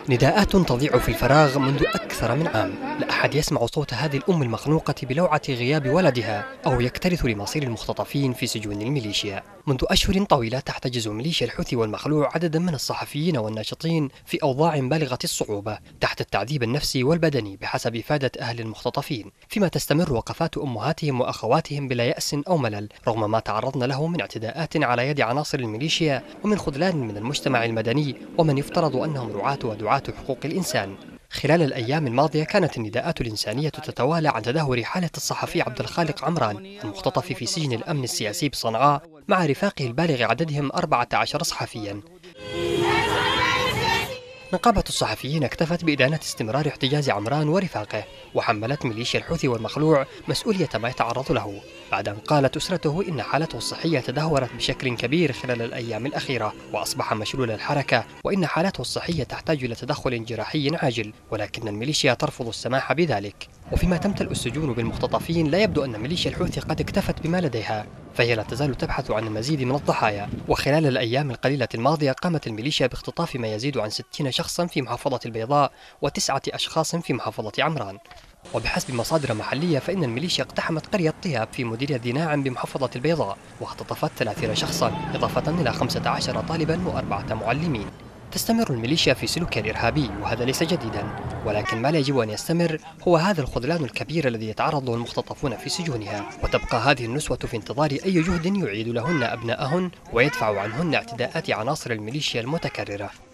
نداءات تضيع في الفراغ منذ أكثر من عام. لا أحد يسمع صوت هذه الأم المخنوقة بلوعة غياب ولدها أو يكترث لمصير المختطفين في سجون الميليشيا. منذ أشهر طويلة تحتجز ميليشيا الحوثي والمخلوع عددا من الصحفيين والناشطين في أوضاع بالغة الصعوبة تحت التعذيب النفسي والبدني بحسب إفادة أهل المختطفين، فيما تستمر وقفات أمهاتهم وأخواتهم بلا يأس أو ملل رغم ما تعرضن له من اعتداءات على يد عناصر الميليشيا ومن خذلان من المجتمع المدني ومن يفترض أنهم رعاة ودعاة حقوق الإنسان. خلال الأيام الماضية كانت النداءات الإنسانية تتوالى عن تدهور حالة الصحفي عبد الخالق عمران المختطف في سجن الأمن السياسي بصنعاء مع رفاقه البالغ عددهم 14 صحفيا. نقابة الصحفيين اكتفت بإدانة استمرار احتجاز عمران ورفاقه، وحملت ميليشيا الحوثي والمخلوع مسؤولية ما يتعرض له، بعد أن قالت أسرته إن حالته الصحية تدهورت بشكل كبير خلال الأيام الأخيرة وأصبح مشلول الحركة، وإن حالته الصحية تحتاج إلى تدخل جراحي عاجل، ولكن الميليشيا ترفض السماح بذلك. وفيما تمتلئ السجون بالمختطفين لا يبدو أن ميليشيا الحوثي قد اكتفت بما لديها، فهي لا تزال تبحث عن المزيد من الضحايا. وخلال الأيام القليلة الماضية قامت الميليشيا باختطاف ما يزيد عن 60 شخصا في محافظة البيضاء و9 أشخاص في محافظة عمران. وبحسب مصادر محلية فإن الميليشيا اقتحمت قرية طياب في مديرية ذي بمحافظة البيضاء واختطفت 30 شخصا إضافة إلى 15 طالبا و4 معلمين. تستمر الميليشيا في سلوكها الإرهابي وهذا ليس جديدا، ولكن ما لا يجب أن يستمر هو هذا الخذلان الكبير الذي يتعرض له المختطفون في سجونها، وتبقى هذه النسوة في انتظار أي جهد يعيد لهن أبناءهن ويدفع عنهن اعتداءات عناصر الميليشيا المتكررة.